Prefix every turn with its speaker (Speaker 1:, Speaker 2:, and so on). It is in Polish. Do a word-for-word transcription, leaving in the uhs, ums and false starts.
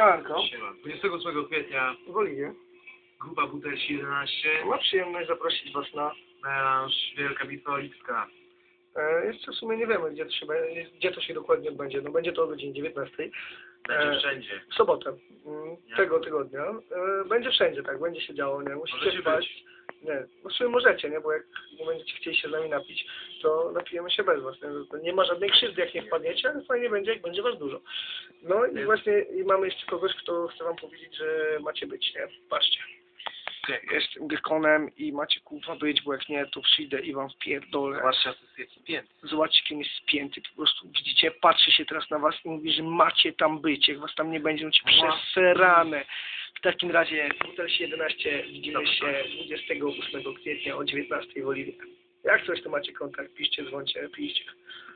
Speaker 1: Siemanko.
Speaker 2: Siema. dwudziestego ósmego kwietnia
Speaker 1: W Oliwie.
Speaker 2: grupa Butelsi jedenaście,
Speaker 1: Mam przyjemność zaprosić Was na...
Speaker 2: melanż Wielka Bitwa Oliwska.
Speaker 1: E, jeszcze w sumie nie wiemy, gdzie to się, be- gdzie to się dokładnie odbędzie. No będzie to o godzinie dziewiętnastej.
Speaker 2: Będzie
Speaker 1: E,
Speaker 2: wszędzie.
Speaker 1: W sobotę mm,
Speaker 2: Nie.
Speaker 1: tego tygodnia. E, będzie wszędzie, tak, będzie się działo, nie? Musicie
Speaker 2: Możecie
Speaker 1: wpaść. Nie, no w sumie możecie, nie? Bo jak nie będziecie chcieli się z nami napić, to napijemy się bez Was. Nie, To nie ma żadnej krzywdy, jak nie wpadniecie, ale fajnie będzie, jak będzie Was dużo. No i
Speaker 2: Jest.
Speaker 1: właśnie i mamy jeszcze kogoś, kto chce Wam powiedzieć, że macie być, nie? Patrzcie. Jestem gekonem i macie kurwa być, bo jak nie, to przyjdę i wam wpierdolę.
Speaker 2: Zwłaszcza to jest spięty.
Speaker 1: Zobaczcie, kim jest spięty. Po prostu widzicie, patrzy się teraz na was i mówi, że macie tam być. Jak was tam nie będzie, to ci przesrane. W takim razie Butelsi jedenaście widzimy się dwudziestego ósmego kwietnia o dziewiętnastej w Oliwie. Jak coś, to macie kontakt, piszcie, dzwońcie, piszcie.